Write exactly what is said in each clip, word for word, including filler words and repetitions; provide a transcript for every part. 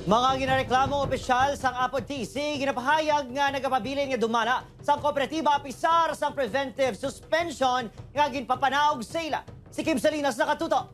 Mga ginareklamo opisyal sang Apod T C, ginapahayag nga nagapabilin nga dumana sa kooperatiba pisar sa preventive suspension nga ginpapanaog sa ila. Si Kim Salinas nakatuto.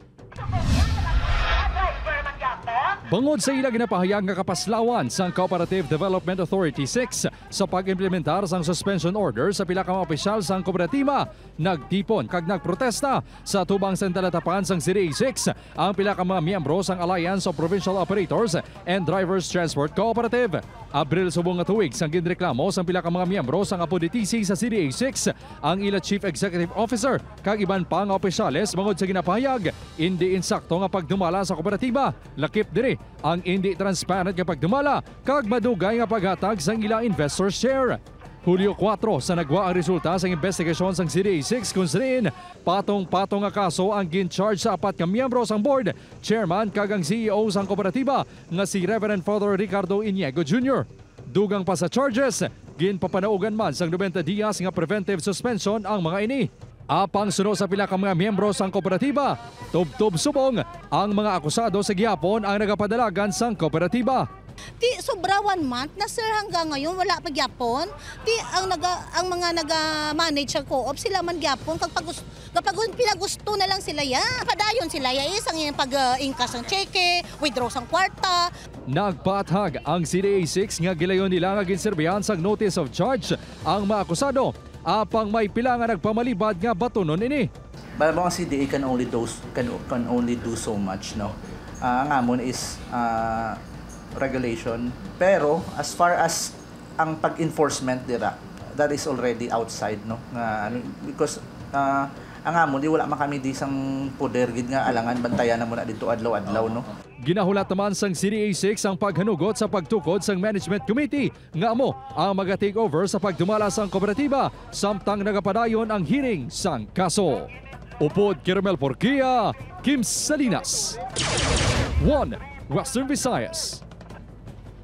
Bangod sa ila ginapahayag nga kapaslawan sang Cooperative Development Authority six sa pag-implementar sang suspension order sa pila ka mga opisyal sang kooperatiba, nagtipon kag nagprotesta sa tubang sentalatapan sang C D A six ang pila ka mga miyembro sang Alliance of Provincial Operators and Drivers Transport Cooperative. Abril subong nga tuig sang ginreklamo sang pila ka mga miyembro sang Apod T C sa C D A six ang ila Chief Executive Officer kag iban pa nga opisyales bangod sa ginapahayag hindi insakto nga pagdumala sa kooperatiba. Lakip diri ang hindi transparent nga pagdumala kag madugay nga paghatag sang ila investor share. Hulyo kwatro sa nagwa ang resulta sa investigasyon sang C D A six kung saan patong-patong nga kaso ang gin-charge sa apat ka miyembro sang board, chairman kag ang C E O sang kooperatiba nga si Reverend Father Ricardo Iniego Junior Dugang pa sa charges, ginpapanaugan man sang ninety dias nga preventive suspension ang mga ini. Apang suno sa pila ka mga miyembro sang kooperatiba, tub-tub subong ang mga akusado sa gihapon ang nagapadalagan sang kooperatiba. Ti sobra one month na sir hanggang ngayon wala pa gyapon. Ti ang naga ang mga naga-manage sa co-op sila man gyapon kapag kapag pinagusto na lang sila ya. Padayon sila ya isang yung pag-ingkas ng cheque, withdraw sang kwarta. Nagpaathag ang C D A six nga gilayon nila nga ginserbihan sang notice of charge ang mga akusado. Apang may pila nga nagpamalibad nga batunon ini. But mga C D A can only do can, can only do so much, no. Uh, ang amon is uh, regulation, pero as far as ang pag-enforcement dira, that is already outside, no. Uh, because uh, ang amon di wala man kami di sang poder gid nga alangan bantayan na muna dito adlaw-adlaw, no. Ginahulat naman sang C D A six ang paghanugot sa pagtukod sang Management Committee nga amo ang maga-take over sa pagdumala sang kooperatiba samtang nagapadayon ang hearing sang kaso. Upod Kirmel Porquia, Kim Salinas, One Western Visayas.